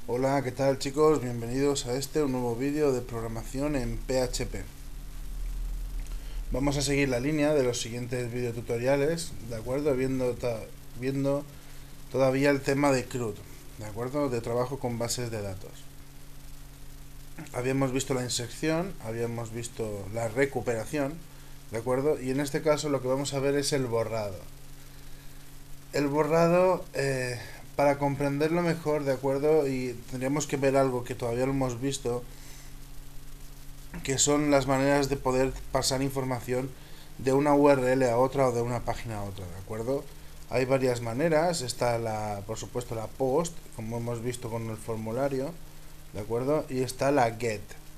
Hola, ¿qué tal chicos? Bienvenidos a un nuevo vídeo de programación en PHP. Vamos a seguir la línea de los siguientes videotutoriales, ¿de acuerdo? Viendo todavía el tema de CRUD, ¿de acuerdo? De trabajo con bases de datos. Habíamos visto la inserción, habíamos visto la recuperación, ¿de acuerdo? Y en este caso lo que vamos a ver es el borrado. El borrado, para comprenderlo mejor, ¿de acuerdo? Y tendríamos que ver algo que todavía no hemos visto, que son las maneras de poder pasar información de una URL a otra o de una página a otra, ¿de acuerdo? Hay varias maneras, está por supuesto la post, como hemos visto con el formulario, ¿de acuerdo? Y está la get.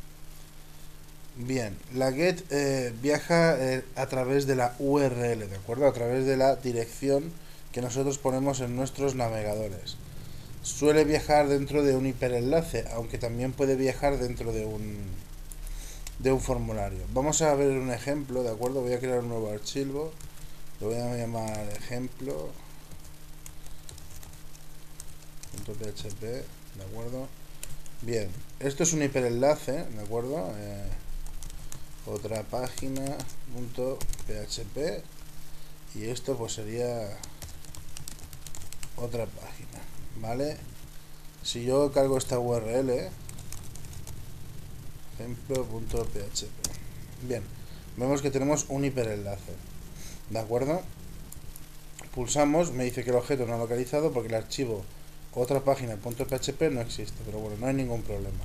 Bien, la get viaja a través de la URL, ¿de acuerdo? A través de la dirección que nosotros ponemos en nuestros navegadores. Suele viajar dentro de un hiperenlace, aunque también puede viajar dentro de un formulario. Vamos a ver un ejemplo, ¿de acuerdo? Voy a crear un nuevo archivo, lo voy a llamar ejemplo.php, ¿de acuerdo? Bien, esto es un hiperenlace, ¿de acuerdo? Otra página.php y esto pues sería otra página, ¿vale? Si yo cargo esta URL, ejemplo.php, bien, vemos que tenemos un hiperenlace, ¿de acuerdo? Pulsamos, me dice que el objeto no ha localizado porque el archivo otra página.php no existe, pero bueno, no hay ningún problema.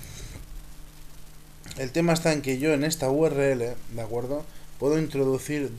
El tema está en que yo en esta URL, ¿de acuerdo? Puedo introducir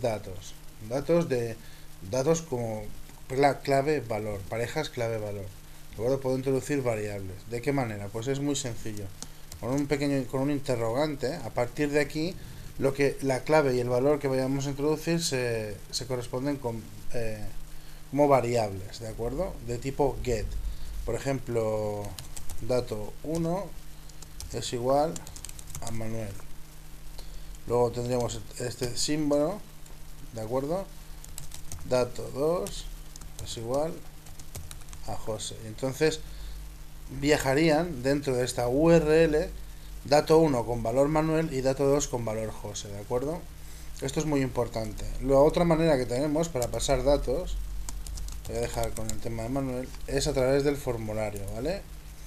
datos como clave valor, parejas clave valor. ¿De acuerdo? Puedo introducir variables. ¿De qué manera? Pues es muy sencillo. Con un interrogante, a partir de aquí, la clave y el valor que vayamos a introducir se corresponden como variables, ¿de acuerdo? De tipo get. Por ejemplo, dato 1 es igual a Manuel. Luego tendríamos este símbolo, ¿de acuerdo? Dato 2 es igual a José. Entonces viajarían dentro de esta URL dato 1 con valor Manuel y dato 2 con valor José, ¿de acuerdo? Esto es muy importante. La otra manera que tenemos para pasar datos, voy a dejar con el tema de Manuel, es a través del formulario, ¿vale?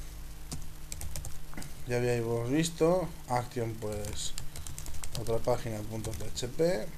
Ya habíamos visto, action pues otra página.php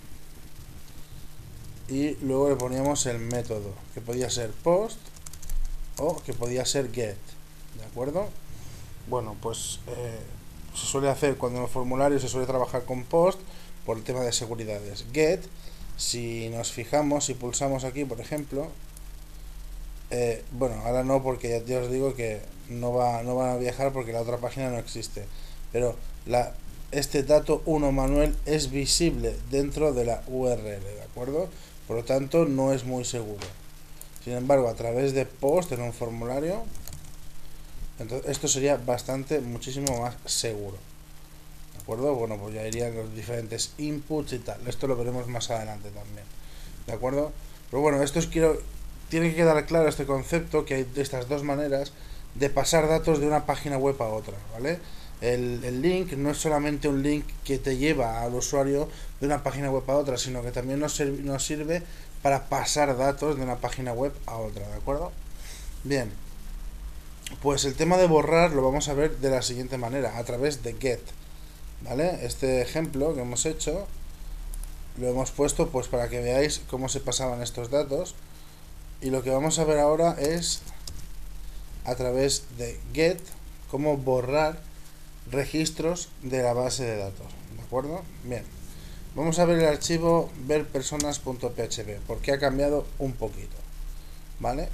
y luego le poníamos el método, que podía ser post o que podía ser get, ¿de acuerdo? Bueno, pues se suele hacer cuando en el formulario se suele trabajar con post por el tema de seguridades. Get, si nos fijamos, si pulsamos aquí, por ejemplo, bueno, ahora no porque ya os digo que no van a viajar porque la otra página no existe, pero este dato 1 Manuel es visible dentro de la URL, ¿de acuerdo? Por lo tanto, no es muy seguro. Sin embargo, a través de post en un formulario, entonces esto sería muchísimo más seguro. ¿De acuerdo? Bueno, pues ya irían los diferentes inputs y tal. Esto lo veremos más adelante también. ¿De acuerdo? Pero bueno, tiene que quedar claro este concepto, que hay de estas dos maneras de pasar datos de una página web a otra, ¿vale? El link no es solamente un link que te lleva al usuario de una página web a otra, sino que también nos sirve para pasar datos de una página web a otra, ¿de acuerdo? Bien, pues el tema de borrar lo vamos a ver de la siguiente manera, a través de get, ¿vale? Este ejemplo que hemos hecho lo hemos puesto pues para que veáis cómo se pasaban estos datos, y lo que vamos a ver ahora es a través de get cómo borrar registros de la base de datos, ¿de acuerdo? Bien, vamos a ver el archivo verpersonas.php porque ha cambiado un poquito, ¿vale?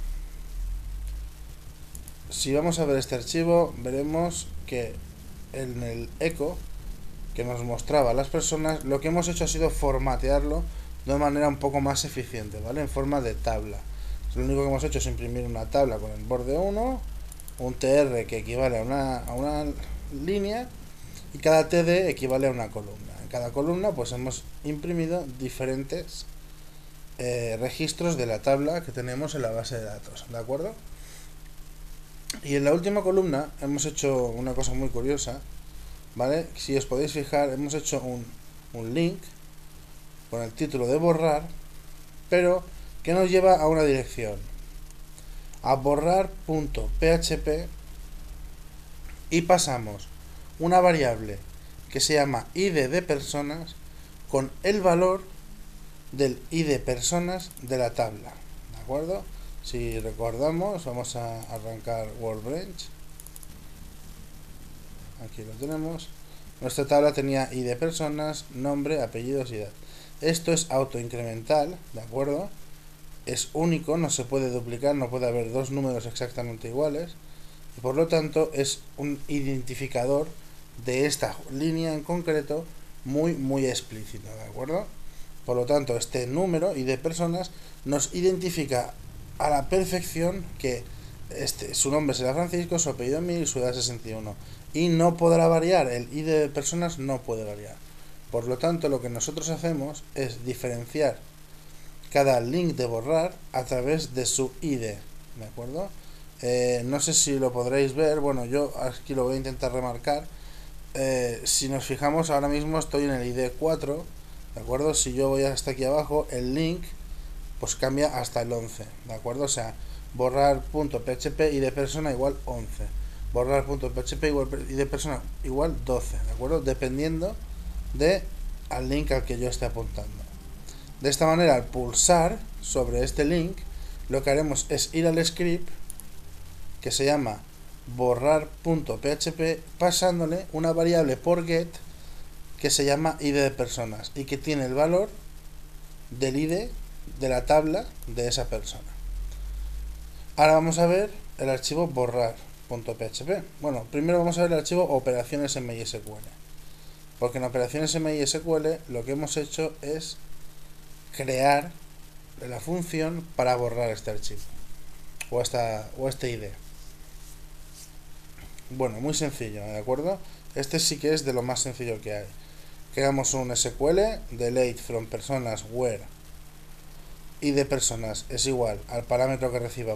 Si vamos a ver este archivo, veremos que en el eco que nos mostraba a las personas, lo que hemos hecho ha sido formatearlo de una manera un poco más eficiente, ¿vale? En forma de tabla. Lo único que hemos hecho es imprimir una tabla con el borde 1, un tr que equivale a una línea, y cada td equivale a una columna. En cada columna pues hemos imprimido diferentes registros de la tabla que tenemos en la base de datos, ¿de acuerdo? Y en la última columna hemos hecho una cosa muy curiosa, ¿vale? Si os podéis fijar, hemos hecho un link con el título de borrar, pero que nos lleva a una dirección, a borrar.php, y pasamos una variable que se llama id de personas con el valor del id personas de la tabla, ¿de acuerdo? Si recordamos, vamos a arrancar Workbench. Aquí lo tenemos. Nuestra tabla tenía id personas, nombre, apellidos y edad. Esto es autoincremental, ¿de acuerdo? Es único, no se puede duplicar, no puede haber dos números exactamente iguales. Y por lo tanto es un identificador de esta línea en concreto muy explícito, ¿de acuerdo? Por lo tanto, este número id personas nos identifica a la perfección que su nombre será Francisco, su apellido 1000 y su edad 61. Y no podrá variar, el id de personas no puede variar. Por lo tanto, lo que nosotros hacemos es diferenciar cada link de borrar a través de su id, ¿de acuerdo? No sé si lo podréis ver, bueno, yo aquí lo voy a intentar remarcar. Si nos fijamos, ahora mismo estoy en el id 4, ¿de acuerdo? Si yo voy hasta aquí abajo, el link pues cambia hasta el 11, ¿de acuerdo? O sea, borrar.php id persona igual 11, borrar.php igual id persona igual 12, ¿de acuerdo? Dependiendo de al link al que yo esté apuntando. De esta manera, al pulsar sobre este link, lo que haremos es ir al script que se llama borrar.php, pasándole una variable por get que se llama id de personas y que tiene el valor del id de la tabla de esa persona. Ahora vamos a ver el archivo borrar.php. Bueno, primero vamos a ver el archivo operaciones MySQL, porque en operaciones MySQL lo que hemos hecho es crear la función para borrar este archivo o este id. Bueno, muy sencillo, ¿de acuerdo? Este sí que es de lo más sencillo que hay. Creamos un SQL, delete from personas where id personas es igual al parámetro que reciba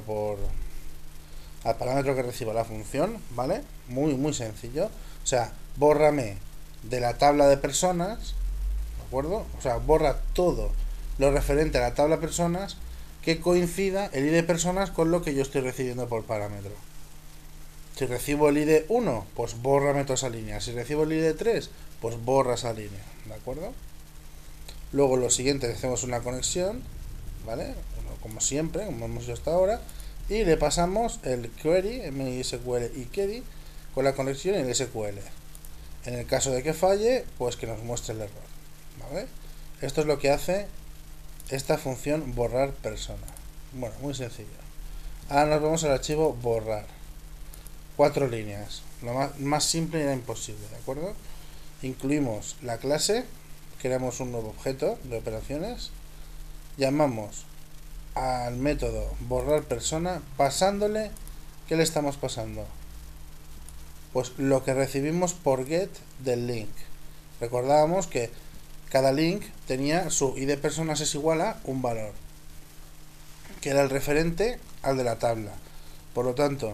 la función, ¿vale? Muy sencillo. O sea, bórrame de la tabla de personas, ¿de acuerdo? O sea, borra todo lo referente a la tabla personas que coincida el id personas con lo que yo estoy recibiendo por parámetro. Si recibo el id 1, pues bórrame toda esa línea. Si recibo el id 3, pues borra esa línea, ¿de acuerdo? Luego lo siguiente, hacemos una conexión, ¿vale? Como siempre, como hemos hecho hasta ahora, y le pasamos el query, MySQL y query, con la conexión en el SQL. En el caso de que falle, pues que nos muestre el error, ¿vale? Esto es lo que hace esta función borrar persona. Bueno, muy sencillo. Ahora nos vamos al archivo borrar. 4 líneas, lo más simple era imposible, ¿de acuerdo? Incluimos la clase, creamos un nuevo objeto de operaciones, llamamos al método borrar persona, pasándole, ¿qué le estamos pasando? Pues lo que recibimos por get del link. Recordábamos que cada link tenía su id personas es igual a un valor, que era el referente al de la tabla. Por lo tanto,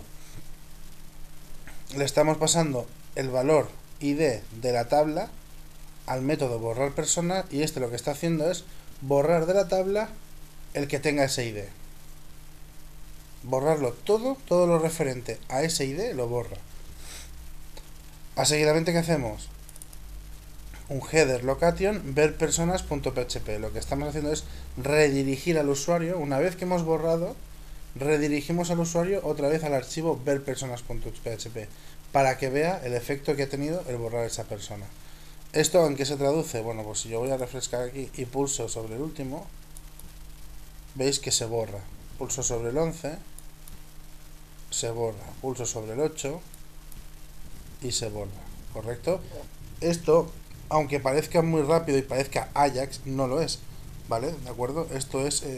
le estamos pasando el valor id de la tabla al método borrar persona, y este lo que está haciendo es borrar de la tabla el que tenga ese id. Borrarlo todo lo referente a ese id lo borra. A seguidamente, ¿qué hacemos? Un header location ver personas.php. Lo que estamos haciendo es redirigir al usuario. Una vez que hemos borrado, redirigimos al usuario otra vez al archivo ver personas.php para que vea el efecto que ha tenido el borrar a esa persona. ¿Esto en qué se traduce? Bueno, pues si yo voy a refrescar aquí y pulso sobre el último, veis que se borra. Pulso sobre el 11, se borra. Pulso sobre el 8 y se borra, ¿correcto? Esto, aunque parezca muy rápido y parezca Ajax, no lo es, ¿vale? ¿De acuerdo? Esto es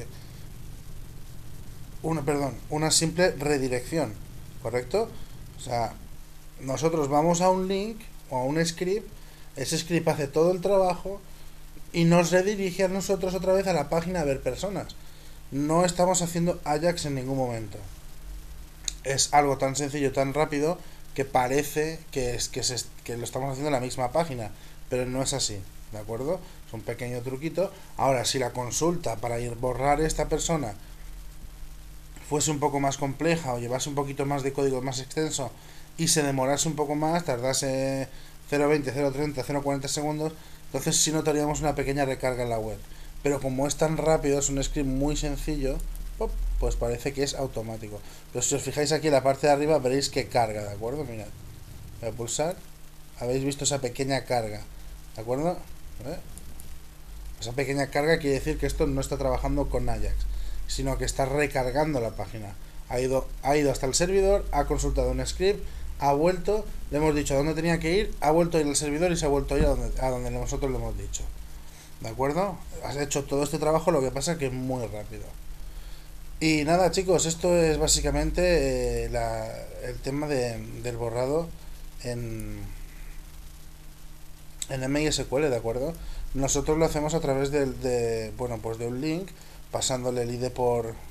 una simple redirección, ¿correcto? O sea, nosotros vamos a un link o a un script, ese script hace todo el trabajo y nos redirige a nosotros otra vez a la página ver personas. No estamos haciendo Ajax en ningún momento. es algo tan sencillo, tan rápido, que parece que lo estamos haciendo en la misma página, pero no es así, ¿de acuerdo? Es un pequeño truquito. Ahora, si la consulta para ir borrar esta persona fuese un poco más compleja o llevase un poquito más de código más extenso y se demorase un poco más, tardase 0,20, 0,30, 0,40 segundos, entonces sí notaríamos una pequeña recarga en la web. Pero como es tan rápido, es un script muy sencillo, ¡pop!, pues parece que es automático. Pero si os fijáis aquí en la parte de arriba veréis que carga, ¿de acuerdo? Mirad, voy a pulsar, habéis visto esa pequeña carga, ¿de acuerdo? Esa pequeña carga quiere decir que esto no está trabajando con Ajax, sino que está recargando la página. Ha ido hasta el servidor, ha consultado un script, ha vuelto, le hemos dicho a dónde tenía que ir, ha vuelto a ir al servidor y se ha vuelto a ir a donde nosotros le hemos dicho. ¿De acuerdo? Has hecho todo este trabajo, lo que pasa que es muy rápido. Y nada, chicos, esto es básicamente el tema del borrado en, en MySQL, ¿de acuerdo? Nosotros lo hacemos a través pues de un link, pasándole el ID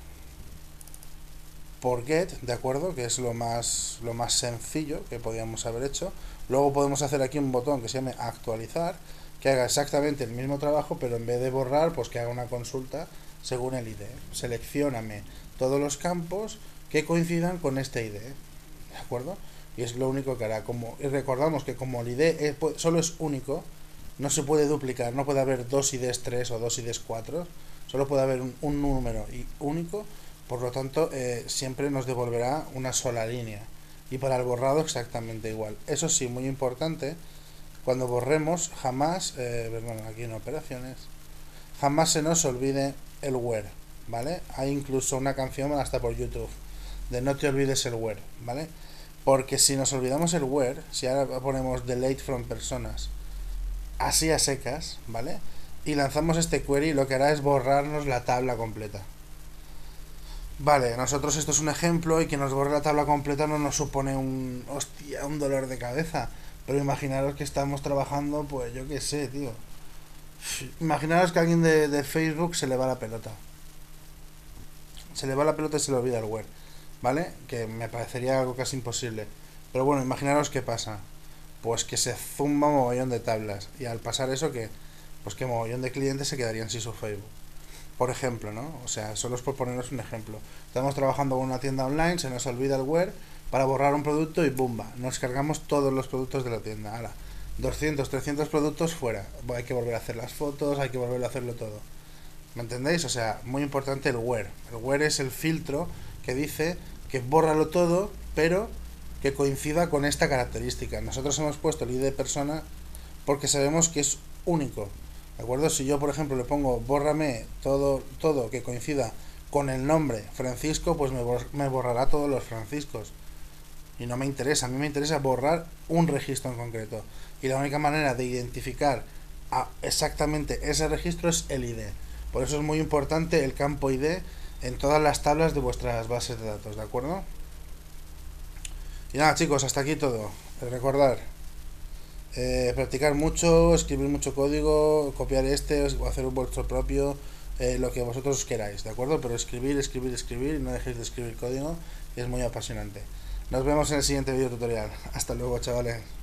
por get, ¿de acuerdo? Que es lo más sencillo que podíamos haber hecho. Luego podemos hacer aquí un botón que se llame actualizar, que haga exactamente el mismo trabajo, pero en vez de borrar, pues que haga una consulta según el ID. Seleccióname todos los campos que coincidan con este ID, ¿de acuerdo? Y es lo único que hará. Y recordamos que como el ID solo es único, no se puede duplicar, no puede haber dos IDs 3 o dos IDs 4, solo puede haber un número único, por lo tanto siempre nos devolverá una sola línea. Y para el borrado exactamente igual. Eso sí, muy importante, cuando borremos jamás, aquí en operaciones, jamás se nos olvide el where, ¿vale? Hay incluso una canción hasta por YouTube de no te olvides el where, ¿vale? Porque si nos olvidamos el where, si ahora ponemos delete from personas así a secas, ¿vale? Y lanzamos este query, lo que hará es borrarnos la tabla completa. Vale, nosotros esto es un ejemplo y que nos borre la tabla completa no nos supone un dolor de cabeza. Pero imaginaros que estamos trabajando, pues yo qué sé, tío. Imaginaros que a alguien de Facebook se le va la pelota. Se le va la pelota y se le olvida el where, ¿vale? Que me parecería algo casi imposible. Pero bueno, imaginaros qué pasa. Pues que se zumba un mogollón de tablas. Y al pasar eso, pues que mogollón de clientes se quedarían sin su Facebook. Por ejemplo, ¿no? O sea, solo es por ponernos un ejemplo. Estamos trabajando con una tienda online, se nos olvida el where para borrar un producto y ¡bumba! Nos cargamos todos los productos de la tienda. ¡Hala! 200, 300 productos fuera. Hay que volver a hacer las fotos, hay que volver a hacerlo todo. ¿Me entendéis? O sea, muy importante el where. El where es el filtro que dice que bórralo todo, pero que coincida con esta característica. Nosotros hemos puesto el ID de persona porque sabemos que es único. ¿De acuerdo? Si yo, por ejemplo, le pongo bórrame todo que coincida con el nombre Francisco, pues me borrará todos los Franciscos. Y no me interesa, a mí me interesa borrar un registro en concreto. Y la única manera de identificar exactamente ese registro es el ID. Por eso es muy importante el campo ID en todas las tablas de vuestras bases de datos, ¿de acuerdo? Y nada, chicos, hasta aquí todo. Recordar, practicar mucho, escribir mucho código, copiar o hacer un vuestro propio, lo que vosotros queráis, ¿de acuerdo? Pero escribir, y no dejéis de escribir código, que es muy apasionante. Nos vemos en el siguiente video tutorial. Hasta luego, chavales.